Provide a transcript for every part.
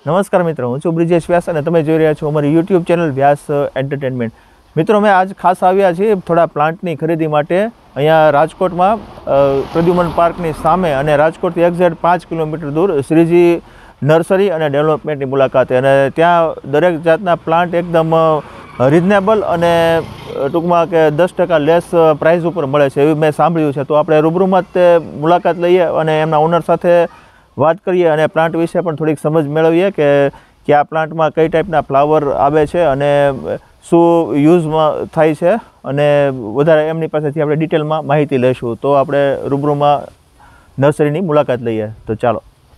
નમસ્કાર મિત્રો, હું છું બ્રિજેશ વ્યાસ અને તમે જોઈ રહ્યા છો અમારી યુટ્યુબ ચેનલ વ્યાસ એન્ટરટેનમેન્ટ. મિત્રો, અમે આજ ખાસ આવ્યા છીએ થોડા પ્લાન્ટની ખરીદી માટે અહીંયા રાજકોટમાં પ્રદ્યુમન પાર્કની સામે અને રાજકોટથી એક્ઝેક્ટ 5 કિલોમીટર દૂર શ્રીજી નર્સરી અને ડેવલપમેન્ટની મુલાકાતે. અને ત્યાં દરેક જાતના પ્લાન્ટ એકદમ રિઝનેબલ અને ટૂંકમાં કે 10% લેસ પ્રાઇસ ઉપર મળે છે એવું મેં સાંભળ્યું છે. તો આપણે રૂબરૂમાં તે મુલાકાત લઈએ અને એમના ઓનર સાથે વાત કરીએ અને પ્લાન્ટ વિશે પણ થોડીક સમજ મેળવીએ કે આ પ્લાન્ટમાં કઈ ટાઈપના ફ્લાવર આવે છે અને શું યુઝમાં થાય છે, અને વધારે એમની પાસેથી આપણે ડિટેલમાં માહિતી લઈશું. તો આપણે રૂબરૂમાં નર્સરીની મુલાકાત લઈએ. તો ચાલો.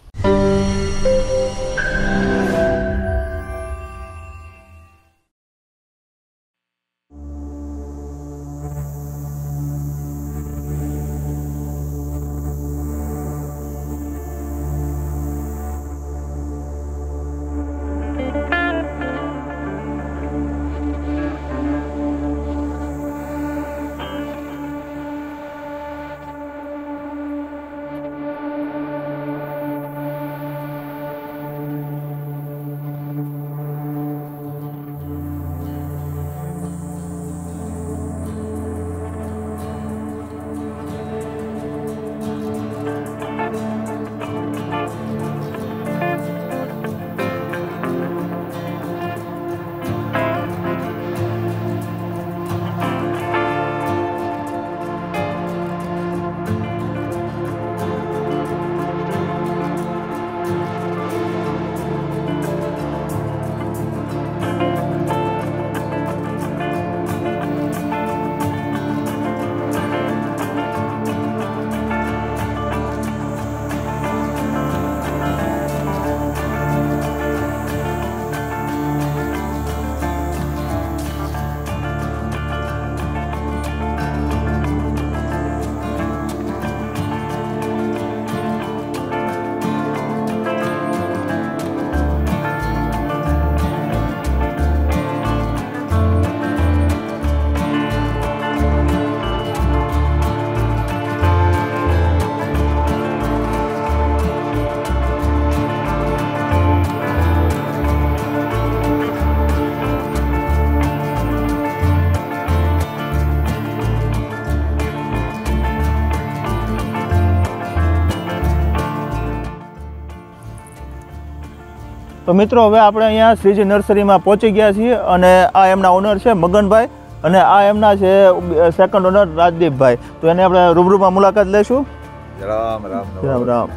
તો મિત્રો, હવે આપણે અહીંયા શ્રીજી નર્સરીમાં પહોંચી ગયા છીએ અને આ એમના ઓનર છે મગનભાઈ અને આ એમના છે સેકન્ડ ઓનર રાજદીપભાઈ. તો એને આપણે રૂબરૂમાં મુલાકાત લઈશું. રામ રામ રામ રામ.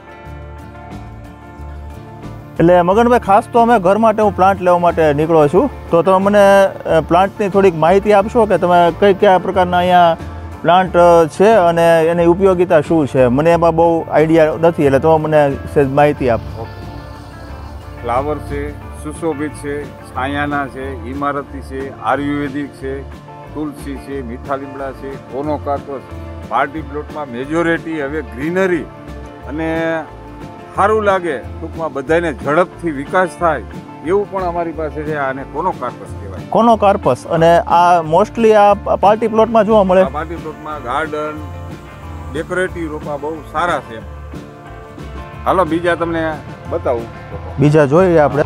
એટલે મગનભાઈ, ખાસ તો અમે ઘર માટે હું પ્લાન્ટ લેવા માટે નીકળ્યો છું. તો તમે મને પ્લાન્ટની થોડીક માહિતી આપશો કે તમે કયા પ્રકારના અહીંયા પ્લાન્ટ છે અને એની ઉપયોગિતા શું છે? મને એમાં બહુ આઈડિયા નથી, એટલે તમે મને સહેજ માહિતી આપો. ફ્લાવર છે, સુશોભિત છે, છાયાના છે, ઇમારતી છે, આયુર્વેદિક છે, તુલસી છે, મીઠા લીમડા છે, કોનોકાર્પસ. પાર્ટી પ્લોટમાં મેજોરિટી હવે ગ્રીનરી અને સારું લાગે, ટૂંકમાં બધાને ઝડપથી વિકાસ થાય એવું પણ અમારી પાસે છે. આને કોનોકાર્પસ કહેવાય. કોનોકાર્પસ. અને આ મોસ્ટલી આ પાર્ટી પ્લોટમાં જોવા મળે. પાર્ટી પ્લોટમાં ગાર્ડન ડેકોરેટિવ રોપા બહુ સારા છે. હાલો બીજા તમને બતાવું. બીજા જોઈએ આપણે.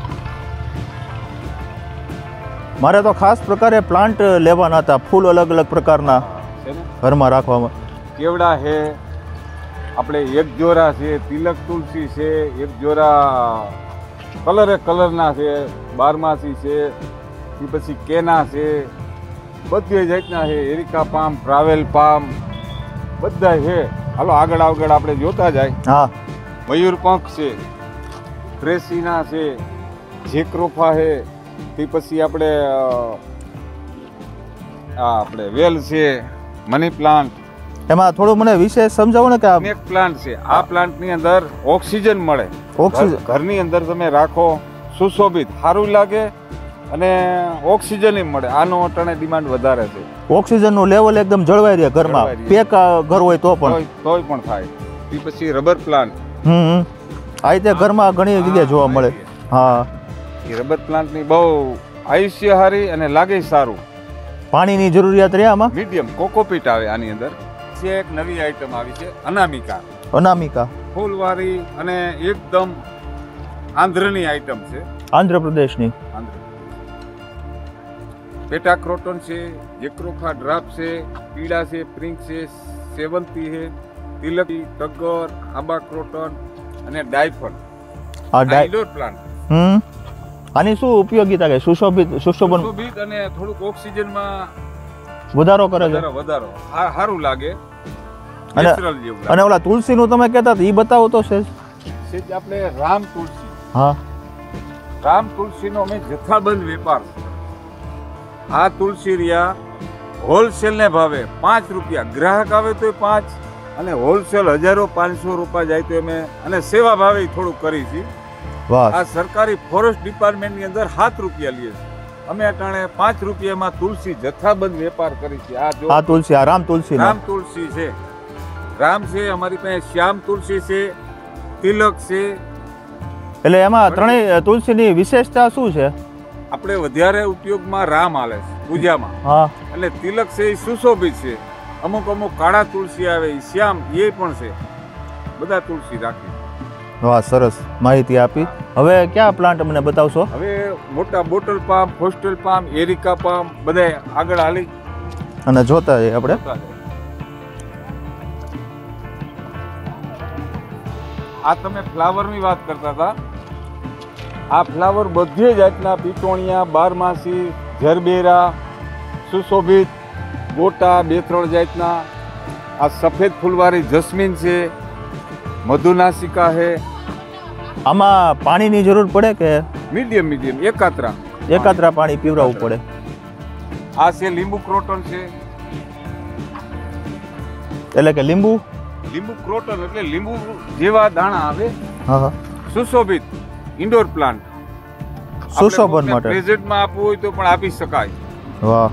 મારે તો ખાસ પ્રકારે પ્લાન્ટ લેવાના હતા, ફૂલ અલગ અલગ પ્રકારના ઘરમાં રાખવામાં. કેવડા છે આપણે, એક જોરા છે, તિલક તુલસી છે, એક જોરા કલરના છે, બારમાસી છે, એ પછી કેના છે, બધી જાતના છે, એરિકા પામ, ટ્રાવેલ પામ બધા છે. હાલો આગળ આપણે જોતા જાય. હા, મયુરપંખ છે, ટ્રેસીના છે, જેક્રોફા છે, તે પછી આપણે વેલ છે, મની પ્લાન્ટ. એમાં થોડું મને વિશેષ સમજાવો ને કે આ એક પ્લાન્ટ છે. આ પ્લાન્ટની અંદર ઓક્સિજન મળે. ઓક્સિજન ઘરની અંદર તમે રાખો, સુશોભિત, સારું લાગે અને ઓક્સિજન મળે. આનો અટાણે ડિમાન્ડ વધારે છે. ઓક્સિજનનું લેવલ એકદમ જળવાઈ રહે ઘરમાં. પેક ઘર હોય તો પણ તોય પણ થાય. તે પછી રબર પ્લાન્ટ. આ રીતે ઘરમાં ઘણી જગ્યાએ જોવા મળે. હા, એ રબર પ્લાન્ટની બહુ આયુષ્ય સારી અને લાગે સારું. પાણીની જરૂરિયાત રહે આમાં. મીડિયમ કોકોપીટ આવે આની અંદર. એક નવી આઈટમ આવી છે અનામિકા. અનામિકા ફૂલવાળી અને એકદમ આંધ્રની આઈટમ છે, આંધ્રપ્રદેશની. પેટા ક્રોટન છે, જેક્રોખા ડ્રાપ છે, પીળા છે, પ્રિંક છે, સેવંતી છે, તિલકી, ટગર, આંબા ક્રોટન અને ડાયફન. આ ઇન્ડોર પ્લાન્ટ. આની શું ઉપયોગિતા કે સુશોભિત અને થોડુંક ઓક્સિજનમાં વધારો કરે છે. વધારો સારું લાગે, અને નેચરલ જેવું લાગે. અને ઓલા તુલસીનું તમે કહેતા હતા, એ બતાવો તો છે. આપણે રામ તુલસી. હા, રામ તુલસીનો અમે જથ્થાબંધ વેપાર. આ તુલસી રહ્યા હોલસેલ ને ભાવે 5 રૂપિયા, ગ્રાહક આવે તો 5, અને હોલસેલ 1000-500 રૂપિયા જાય તો અમે, અને સેવા ભાવે થોડુંક કરી છે. વાહ. આ સરકારી ફોરેસ્ટ ડિપાર્ટમેન્ટની અંદર 7 રૂપિયા લઈએ છે. અમે અટાણે 5 રૂપિયામાં તુલસી જથ્થાબંધ વેપાર કરી છે. આ જો આ તુલસી, આ રામ તુલસી. રામ તુલસી છે, રામ છે, અમારી પાસે શ્યામ તુલસી છે, તિલક છે. એટલે એમાં ત્રણેય તુલસીની વિશેષતા શું છે? આપણે વધારે ઉપયોગમાં રામ હાલે છે પૂજામાં. હા. એટલે તિલક છે એ સુશોભિત છે. અમુક કાળા તુલસી આવે, એ શ્યામ એ પણ છે. બધા તુલસી રાખી. વાહ, સરસ માહિતી આપી. હવે ક્યાં પ્લાન્ટ અમને બતાવશો? હવે મોટા બોટલ પામ, હોસ્ટેલ પામ, એરિકા પામ બધા આગળ હાલી અને જોતા જઈએ આપણે. આ તમે ફ્લાવરની વાત કરતા હતા. આ ફ્લાવર બધી જાતના પીટોણિયા, બારમાસી, ઝરબેરા, સુશોભિત, ગોટા 2-3 જાતના. આ સફેદ ફૂલવાળી જસ્મીન છે, મધુનાસિકા છે. આમાં પાણીની જરૂર પડે કે મીડિયમ એકાત્રા પાણી પીવડાવવું પડે? આ છે લીંબુ ક્રોટન છે. એટલે કે લીંબુ ક્રોટન એટલે લીંબુ જેવા દાણા આવે. હા. સુશોભિત ઇન્ડોર પ્લાન્ટ, સુશોભન માટે પ્રેઝન્ટમાં આપવું હોય તો પણ આપી શકાય. વાહ.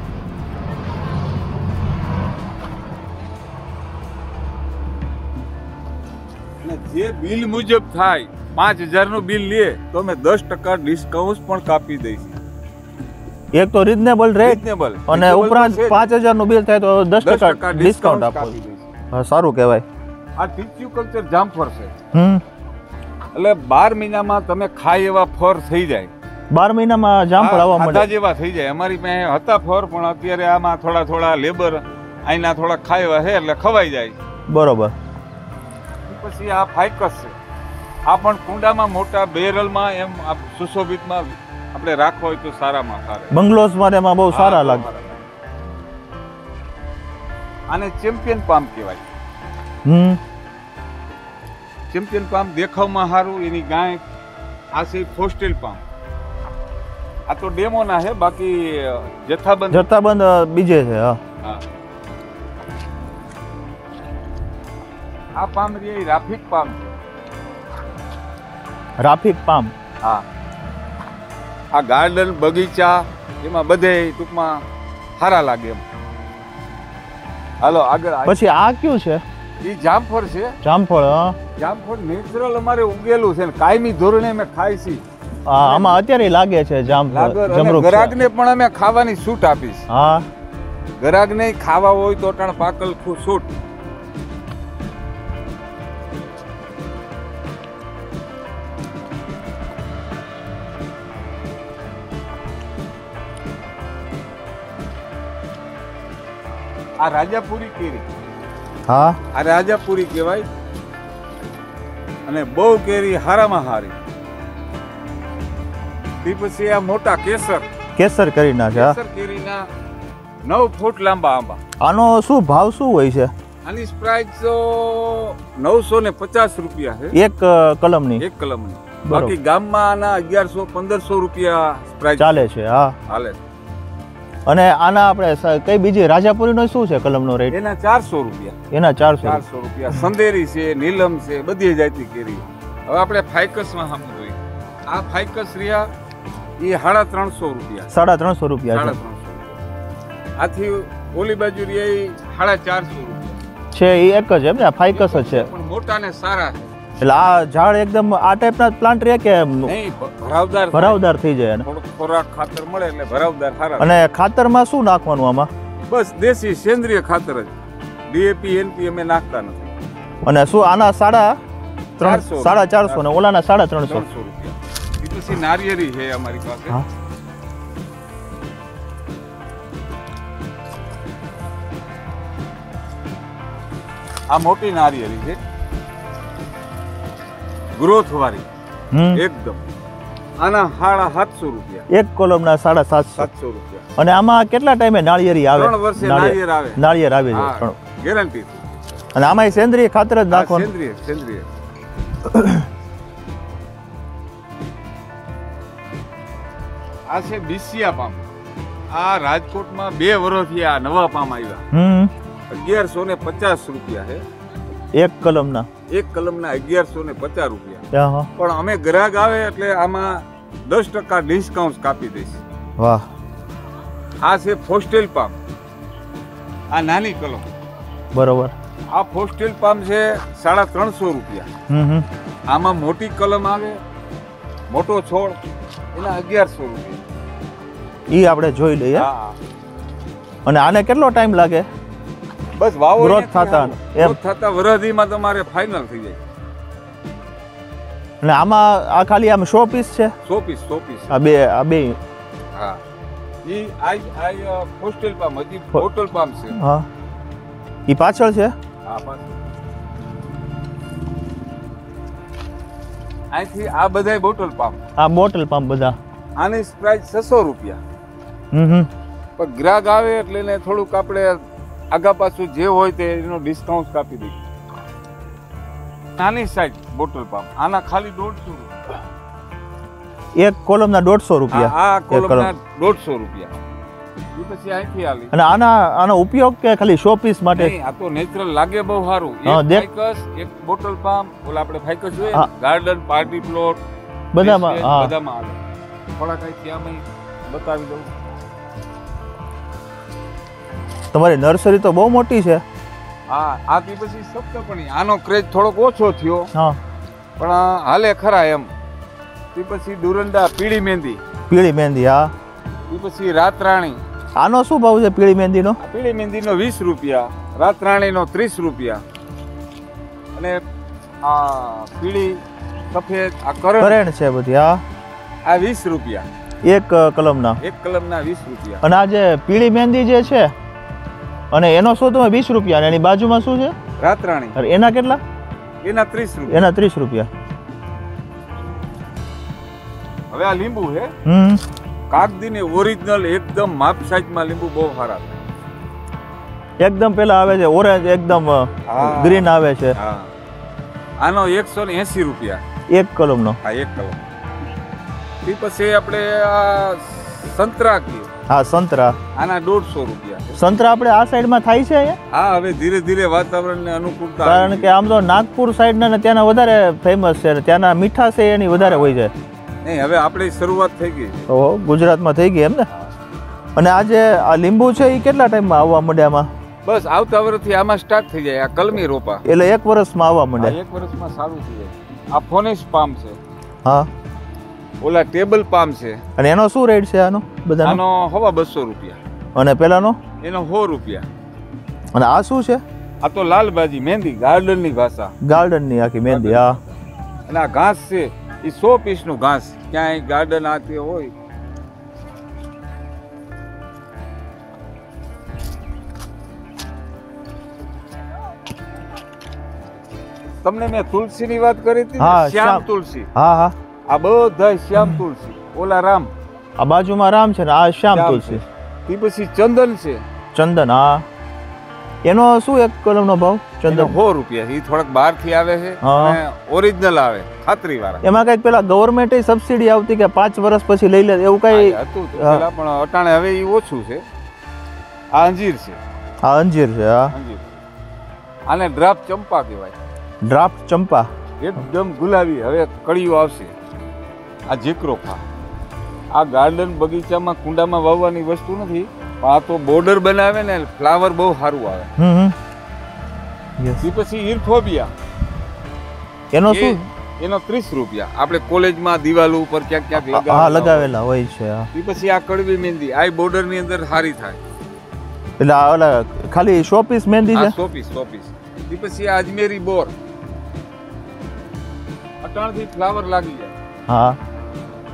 અને જે બિલ મુજબ થાય, 5000 નું બિલ લે તો અમે 10% ડિસ્કાઉન્ટ પણ કાપી દઈશું. એક તો રીઝનેબલ રેટ, અને ઉપરાંત 5000 નું બિલ થાય તો 10% ડિસ્કાઉન્ટ આપો. સારું કહેવાય. આ ટીસ્યુ કલ્ચર જામફળ છે. એટલે 12 મહિનામાં તમે ખાય એવા ફળ થઈ જાય. 12 મહિનામાં જામફળ આવવા મળે જેવા થઈ જાય. અમારી પાસે હતા ફળ, પણ અત્યારે આમાં થોડા લેબર અહીંના થોડા ખાય છે એટલે ખવાઈ જાય. બરોબર. પછી આ ફાઇકસ છે. આ પણ કુંડામાં મોટા બેરલમાં એમ સુશોભિતમાં આપણે રાખવા હોય તો સારામાં સારા. બંગલોસ માટે એમાં બહુ સારા લાગે. આને ચેમ્પિયન પામ કહેવાય. ચેમ્પિયન પામ દેખાવમાં સારું, એની ગાય. આ છે ફોસ્ટેલ પામ. આ તો ડેમો ના છે, બાકી જથ્થાબંધ બીજે છે. હા. આ પામ રે રાફિક પામ છે. રાફિક પામ. હા. આ ગાર્ડન, બગીચા, એમાં બધે ટૂંકમાં સારા લાગે એમ. હાલો આગળ. પછી આ કયું છે? એ જામફળ છે. જામફળ. હા. જામફળ નેચરલ અમારે ઉગેલું છે, કાયમી ધોરણે અમે ખાઈ છીએ. આમાં અત્યારે લાગે છે જામફળ. ગરાગને પણ અમે ખાવાની છૂટ આપીશ. હા. ગરાગને ખાવા હોય તો અટાણ પાકલ છૂટ. આ રાજાપુરી કેરી. હા. આ રાજાપુરી કહેવાય, અને બહુ કેરી હારામાં હારી. તે પછી આ મોટા કેસર કરી નાખે. કેસર કેરીના 9 ફૂટ લાંબા આંબા. આનો શું ભાવ શું હોય છે? આની પ્રાઇસ 950 રૂપિયા છે એક કલમની. બાકી ગામમાં આના 1100-1500 રૂપિયા પ્રાઇસ ચાલે છે. હા, હાલે. અને આના આપણે કઈ બીજી રાજાપુરીનો શું છે કલમનો રેટ? એના 400 રૂપિયા. એના 400 રૂપિયા. સંદેરી છે, નીલમ છે, બધી જાતની કેરી. હવે આપણે ફાઇકસમાં સામું જોઈએ. આ ફાઇકસ રહ્યા એ 350 રૂપિયા. 350 રૂપિયા છે. આથી ઓલી બાજુ રહ્યા એ 450 રૂપિયા છે. એ એક જ એમ ને? ફાઇકસ જ છે, પણ મોટા ને સારા છે. એટલે આ ઝાડ એકદમ આ ટાઈપના પ્લાન્ટ રહે કે ભરાવદાર થઈ જાય? ખોરાક ખાતર મળે એટલે ભરાવદાર સારા. અને ખાતરમાં શું નાખવાનું આમાં? બસ દેશી સેન્દ્રિય ખાતર જ. ડીએપી એનપી અમે નાખતા નથી. અને શું આના 450 ને ઓલાના 350 રૂપિયા? પછી નારિયેરી છે અમારી પાસે. હા આ મોટી નારિયેરી છે, ગ્રોથ વાળી એકદમ. આના 750 રૂપિયા. એક કોલમના 750. 700 રૂપિયા. અને આમાં કેટલા ટાઈમે નાળિયેરી આવે? 3 વર્ષે નાળિયેર આવે. નાળિયેર આવે છે હા, ગેરંટી. અને આમાં સેન્દ્રિય ખાતર જ નાખવાનું? સેન્દ્રિય. આ છે બીસિયા પામ. આ રાજકોટમાં 2 વર્ષથી આ નવા પામ આવ્યા. 1150 રૂપિયા છે એક કલમના. એક કલમના 1150 રૂપિયા. હા. પણ અમે ગ્રાહક આવે એટલે આમાં 10% ડિસ્કાઉન્ટ કાપી દઈશ. વાહ. આ છે ફોસ્ટેલ પામ. આ નાની કલમ. બરોબર. આ ફોસ્ટેલ પામ છે 350 રૂપિયા. આમાં મોટી કલમ આવે, મોટો છોડ, એના 1100 રૂપિયા. ઈ આપણે જોઈ લઈએ. હા. અને આને કેટલો ટાઈમ લાગે? બસ વાવો ગ્રોથ થતા એમ થતા વરદીમાં તમારે ફાઇનલ થઈ જાય. અને આમાં આ ખાલી આમ શો પીસ છે? 100 પીસ. આ બે. હા. ઈ આ ફોસ્ટેલ પામ હજી બોટલ પામ છે. હા. ઈ પાછળ છે? હા, પાછળ. અહીંથી આ બધાય બોટલ પામ. આ બોટલ પામ બધા. આની પ્રાઇસ 600 રૂપિયા. પણ ગ્રાહક આવે એટલે એને થોડુંક આપણે આગા પાછું જે હોય તે એનો ડિસ્કાઉન્ટ કાપી દઈએ. નાની સાઈઝ બોટલ પામ. આના ખાલી 150 રૂપિયા. એક કોલમના 150 રૂપિયા. આ કોલમના 150 રૂપિયા. એ પછી અહીંથી આલી. અને આનો ઉપયોગ કે ખાલી શો પીસ માટે? નહીં, આ તો નેચરલ લાગે બહુ સારું. એક ફાઇકસ, એક બોટલ પામ, ઓલા આપણે ફાઇકસ જોઈએ, ગાર્ડન, પાર્ટી પ્લોટ બધામાં આવે. થોડા કઈ ત્યાં બતાવી દઉં. તમારી નર્સરી તો બહુ મોટી છે. હા, આથી પછી સપ્તપણી. આનો ક્રેઝ થોડોક ઓછો થયો. હા. પણ હાલે ખરા એમ. તે પછી ડુરંડા, પીળી મહેંદી. હા. એ પછી રાતરાણી. આનો શું ભાવ છે પીળી મહેંદીનો? પીળી મહેંદીનો 20 રૂપિયા, રાતરાણીનો 30 રૂપિયા. અને આ પીળી સફેદ આ કરેણ છે બધી. હા. આ 20 રૂપિયા. એક કલમના 20 રૂપિયા. અને આ જે પીળી મહેંદી જે છે અને એનો શું તમે 20 રૂપિયા, અને એની બાજુમાં શું છે? રાતરાણી. એના કેટલા? એના 30 રૂપિયા. એના 30 રૂપિયા. હવે આ લીંબુ છે. કાગદીને ઓરિજિનલ એકદમ માપ સાઈઝમાં લીંબુ બહુ સારા છે. એકદમ પેલા આવે છે ઓરેન્જ, એકદમ ગ્રીન આવે છે. હા. આનો 180 રૂપિયા. એક કલમનો. હા, એક કલમ. તે પછી આપણે આ સંતરા કીએ. હા, સંતરા. આના 150 રૂપિયા. સંતરા આપણે આ સાઈડમાં થાય છે અહીંયા? હા, હવે ધીરે ધીરે વાતાવરણને અનુકૂળતા. કારણ કે આમ તો નાગપુર સાઈડના ને ત્યાંના વધારે ફેમસ છે, ત્યાંના મીઠાશ એની વધારે હોય છે. નહીં, હવે આપણી શરૂઆત થઈ ગઈ. ઓહો, ગુજરાતમાં થઈ ગઈ એમ ને. અને આ જે આ લીંબુ છે એ કેટલા ટાઈમમાં આવવા માંડે આમાં? બસ આવતા વર્ષથી આમાં સ્ટાર્ટ થઈ જાય. આ કલમી રોપા એટલે 1 વર્ષમાં આવવા માંડે. 1 વર્ષમાં સારું થઈ જાય. આ ફોનેસ પામ છે. હા. ઓલા ટેબલ પામ છે. અને એનો શું રેટ છે આનો બધાનો? આનો 250 રૂપિયા. અને પેલાનો? એનો 100 રૂપિયા. અને આ શું છે? આ તો લાલબાજી મહેંદી, ગાર્ડનની ભાષા. ગાર્ડનની આખી મહેંદી. હા. અને આ ઘાસ છે એ 100 પીસનું ઘાસ. ક્યાંય ગાર્ડન આ તે હોય. તમને મેં તુલસીની વાત કરી હતી. શ્યામ તુલસી. હા. આ બધા શ્યામ તુલસી. ઓલા રામ. આ બાજુમાં રામ છે ને આ શ્યામ તુલસી. તે પછી ચંદન છે. ચંદન. હા. એનો શું એક કલમનો ભાવ? ચંદન 100 રૂપિયા. એ થોડાક બહારથી આવે છે અને ઓરિજિનલ આવે, ખાતરી વાળા. એમાં કઈક પેલા ગવર્મેન્ટ સબસિડી આવતી કે 5 વર્ષ પછી લઈ લે એવું કઈ હતું પેલા, પણ અટાણે હવે એ ઓછું છે. આ અંજીર છે. આ અંજીર છે. હા. અંજીર. આને ડ્રાફ્ટ ચંપા કહેવાય. ડ્રાફ્ટ ચંપા. એકદમ ગુલાબી. હવે કળીઓ આવશે. આ ઝીકરો ખા. આ ગાર્ડન બગીચામાં કુંડામાં વાવવાની વસ્તુ નથી. આ તો બોર્ડર બનાવે ને ફ્લાવર બહુ સારું આવે. પછી ઇરફોબિયા. એનો શું? એનો 30 રૂપિયા. આપણે કોલેજમાં દિવાલ ઉપર ક્યાંક ક્યાંક લગાવેલા હોય છે. પછી આ કડવી મહેંદી. આ બોર્ડર ની અંદર સારી થાય. એટલે ઓલા ખાલી શો પીસ મહેંદી છે. 100 પીસ. પછી આ અજમેરી બોર. અટાણથી ફ્લાવર લાગી જાય. હા.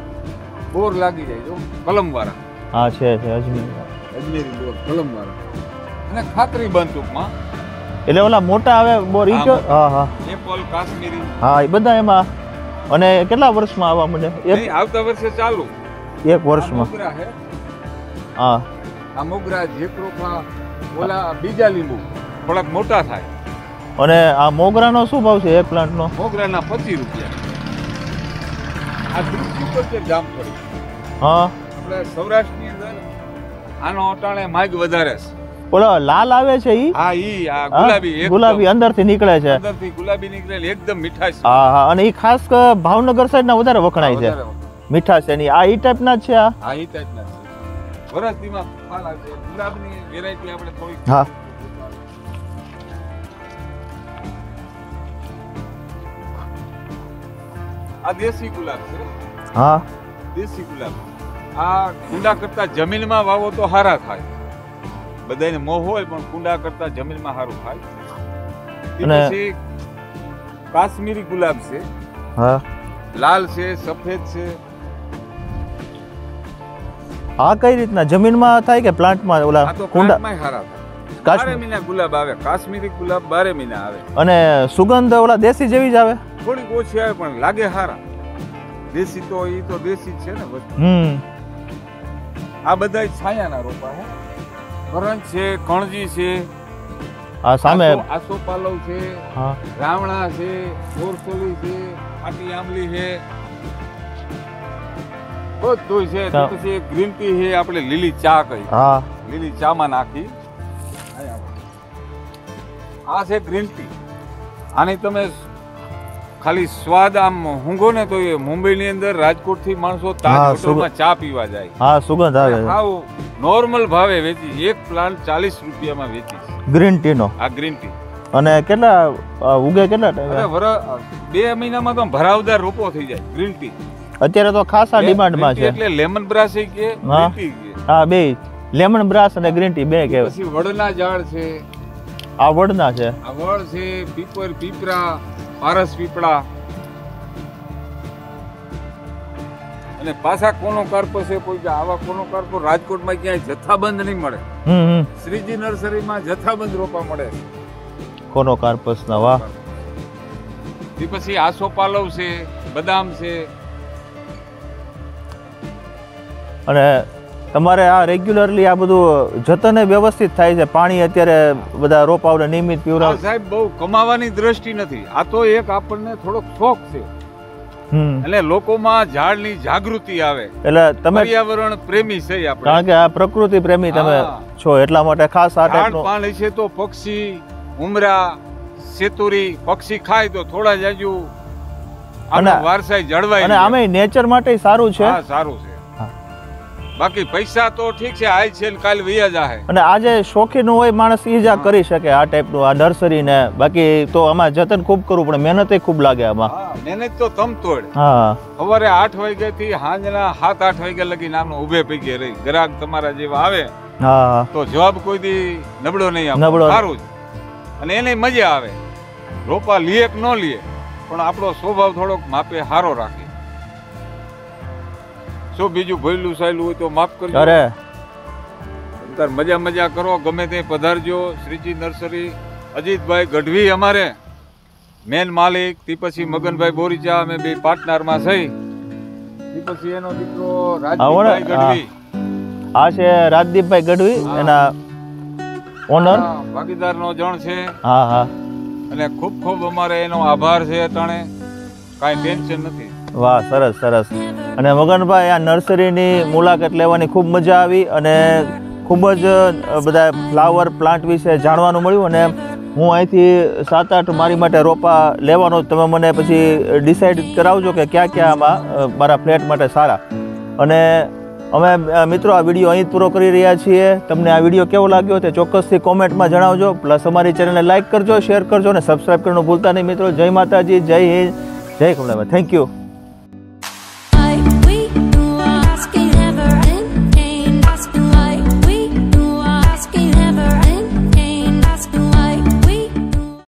બોર લાગી જાય જો કલમવાળા. હા છે અજમેર. અજમેરી બોર કલમવાળા અને ખાતરી બંધ ટૂંકમાં. એટલે ઓલા મોટા આવે બોર ઈ કે હા હા એપલ કાશ્મીરી. હા એ બધા એમાં. અને કેટલા વર્ષમાં આવવા મળે? નહીં, આવતા વર્ષે ચાલુ. એક વર્ષમાં. મોગરા હે. હા આ મોગરા જેકરોખા ઓલા બીજા લીંબુ થોડાક મોટા થાય. અને આ મોગરાનો શું ભાવ છે એક પ્લાન્ટનો? મોગરાના 25 રૂપિયા. આ દૃષ્ટિ પર છે જામફળી. હા આપણે સૌરાષ્ટ્રની અંદર આનો અટાણે માગ વધારે છે. ઓલો લાલ આવે છે ઈ? હા ઈ આ ગુલાબી એકદમ ગુલાબી અંદરથી નીકળે છે. અંદરથી ગુલાબી નીકળેલ એકદમ મીઠાશ. હા હા અને ઈ ખાસ ભાવનગર સાઈડ ના વધારે વખણાય છે મીઠાશ એની. આ ઈ ટાઈપ ના જ છે આ? હા ઈ ટાઈપના છે. વરસતીમાં ફાલ આવે છે. ગુલાબની વેરાયટી આપણે થોડી. હા આ દેશી ગુલાબ છે. હા દેશી ગુલાબ. આ કુંડા કરતા જમીનમાં વાવો તો સારા થાય. બધાને મોહ હોય પણ કુંડા કરતા જમીનમાં સારું થાય. અને પછી કાશ્મીરી ગુલાબ છે. હા લાલ છે, સફેદ છે. આ કઈ રીતના જમીનમાં થાય કે પ્લાન્ટમાં ઓલા આ તો કુંડા? પ્લાન્ટમાંય સારા થાય. 12 કાશ્મીર મહિના ગુલાબ આવે. કાશ્મીરી ગુલાબ 12 મહિના આવે. અને સુગંધ ઓલા દેશી જેવી જ આવે? થોડીક ઓછી આવે પણ લાગે સારા. દેશી તો ઈ તો દેશી જ છે ને વસ્તુ. આ બધા છાયાના રોપા છે. કરંજ છે, કણજી છે, આ સામે આસોપાલવ છે, હા રાવણા છે, બોરસોલી છે, આટી આંબલી છે, બધું છે. પછી ગ્રીન ટી છે, આપણે લીલી ચા કહી. હા લીલી ચામાં નાખી. આ છે ગ્રીન ટી. આની તમે ખાલી સ્વાદ આમ ઊંઘો ને તો એ મુંબઈની અંદર રાજકોટથી માણસો તાજ હોટલમાં ચા પીવા જાય. હા સુગંધ આવે છે. હાવ નોર્મલ ભાવે વેચી. એક પ્લાન્ટ 40 રૂપિયામાં વેચી છે ગ્રીન ટી નો. આ ગ્રીન ટી. અને કેટલા ઉગે કેટલા ટાઈમ? અરે 2 મહિનામાં તો ભરાવદાર રોપો થઈ જાય ગ્રીન ટી. અત્યારે તો ખાસા ડિમાન્ડમાં છે. એટલે લેમન ગ્રાસ કે ગ્રીન ટી કે. હા બે લેમન ગ્રાસ અને ગ્રીન ટી બે કહેવાય. પછી વડના ઝાડ છે. આ વડના છે. આ વડ છે, પીપર, પીપરા, પારસ પીપળા. અને પાછા કોનો કાર્પો છે કોઈ આવા કોનો કાર્પો રાજકોટમાં ક્યાંય જથ્થાબંધ નહીં મળે. શ્રીજી નર્સરીમાં જથ્થાબંધ રોપા મળે. કોનો કાર્પસ ના વાહ. પછી આસોપાલવ છે, બદામ છે. અને તમારે આ રેગ્યુલરલી આ બધું જતન વ્યવસ્થિત થાય છે? પાણી અત્યારે બધા રોપાઓને નિયમિત પીવડાવ? સાહેબ બહુ કમાવાની દ્રષ્ટિ નથી. આ તો એક આપણને થોડોક શોખ છે. એટલે લોકોમાં ઝાડની જાગૃતિ આવે. એટલે તમે પર્યાવરણ પ્રેમી છે આપણે. કારણ કે આ પ્રકૃતિ પ્રેમી તમે છો એટલા માટે ખાસ આ ટાઈપનો પાણી છે. તો પક્ષી, ઉમરા, સેતુરી પક્ષી ખાય તો થોડા જાજુ આનો વારસાઈ જળવાય. અને આમે નેચર માટે સારું છે. હા સારું છે. બાકી પૈસા તો ઠીક છે, આય છે કાલ વૈયા જાહે. અને આજે શોખીન હોય માણસ ઈ જ કરી શકે આ ટાઈપનું આ નર્સરી ને. બાકી તો આમાં જતન ખૂબ કરવું પડે, મહેનત ખૂબ લાગે આમાં. મહેનત તો તમ તોડ. હા સવારે 8 વાગ્યા થી સાંજના 7-8 વાગ્યા લગી નામનો ઉભે પૈકી રહી. ગ્રાહક તમારા જેવા આવે હા તો જવાબ કોઈ દી નબળો નહીં આપે. સારું જ. અને એને મજા આવે. રોપા લીએ કે ન લીએ પણ આપણો સ્વભાવ થોડોક માપે સારો રાખે. શું બીજું ભયલું સાયલું હોય તો માફ કરજો. અરે મજા કરો. ગમે તે પધારજો. શ્રીજી નર્સરી અજીતભાઈ ગઢવી અમારે મેન માલિક. તે પછી મગનભાઈ બોરીચા અમે બે પાર્ટનરમાં થઈ. તે પછી એનો દીકરો રાજદીપભાઈ ગઢવી. આ છે રાજદીપભાઈ ગઢવી એના ઓનર ભાગીદારનો જણ છે. હા હા. અને ખૂબ અમારે એનો આભાર છે. અટાણે કાંઈ ટેન્શન નથી. વાહ સરસ સરસ. અને મગનભાઈ આ નર્સરીની મુલાકાત લેવાની ખૂબ મજા આવી અને ખૂબ જ બધા ફ્લાવર પ્લાન્ટ વિશે જાણવાનું મળ્યું. અને હું અહીંથી 7-8 મારી માટે રોપા લેવાનો તમે મને પછી ડિસાઈડ કરાવજો કે ક્યાં ક્યાં આમાં મારા ફ્લેટ માટે સારા. અને અમે મિત્રો આ વિડીયો અહીં પૂરો કરી રહ્યા છીએ. તમને આ વિડીયો કેવો લાગ્યો તે ચોક્કસથી કોમેન્ટમાં જણાવજો. પ્લસ અમારી ચેનલને લાઇક કરજો, શેર કરજો અને સબસ્ક્રાઈબ કરવાનું ભૂલતા નહીં મિત્રો. જય માતાજી, જય હિન્દ, જય કમલામાં. Thank you.